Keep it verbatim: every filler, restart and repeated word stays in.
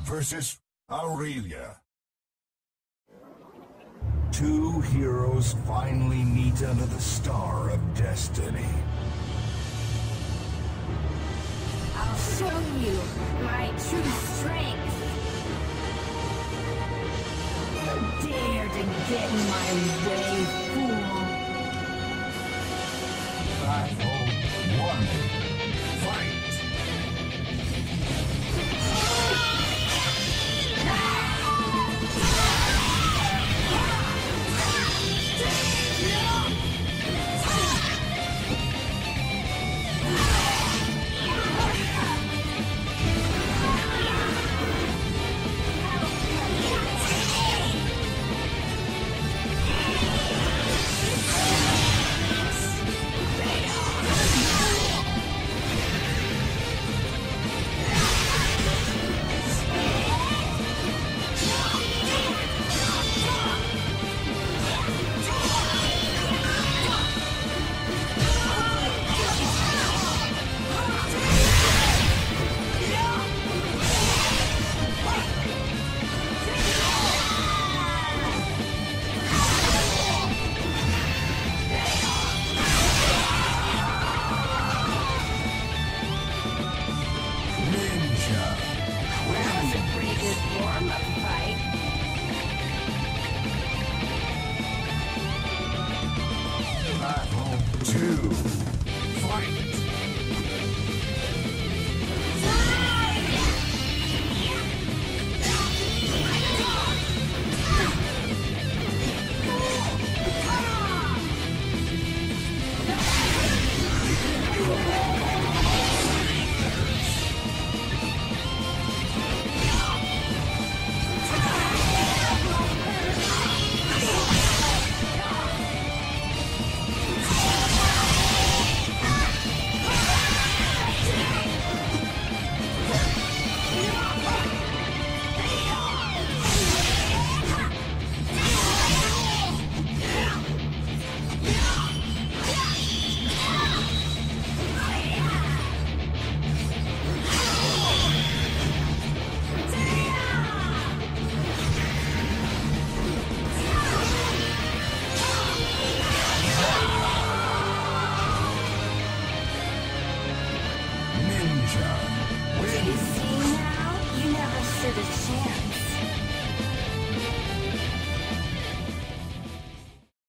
versus Aurelia. Two heroes finally meet under the star of destiny. I'll show you my true strength. Dare to get in my way, fool. Battle one. Fight! Two, fight! You see now? You never stood a chance.